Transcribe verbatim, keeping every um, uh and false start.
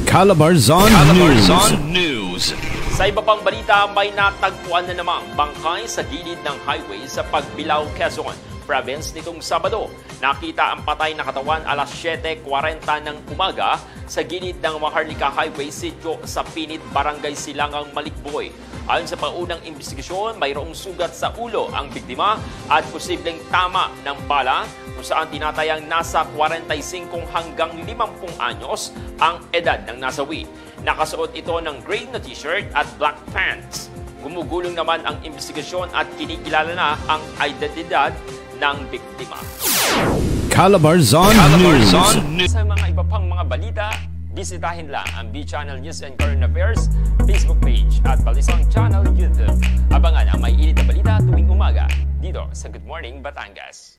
Calabarzon, Calabarzon News. Sa iba pang balita, may natagpuan na namang bangkay sa gilid ng highway sa Pagbilao, Quezon Province nitong Sabado. Nakita ang patay na katawan alas siyete forty ng umaga sa gilid ng Maharlika Highway, sitio sa Pinit, Barangay Silangang, Malikboy. Ayon sa paunang investigasyon, mayroong sugat sa ulo ang biktima at posibleng tama ng bala, kung saan tinatayang nasa forty-five hanggang fifty anyos ang edad ng nasawi. Nakasuot ito ng gray na t-shirt at black pants. Gumugulong naman ang investigasyon at kinikilala na ang identidad ng biktima. Calabarzon, Calabarzon News. News. Sa mga iba pang mga balita, bisitahin lang ang B-Channel News and Current Affairs Facebook page at Balisong Channel YouTube. Abangan ang may init na balita tuwing umaga dito sa Good Morning Batangas.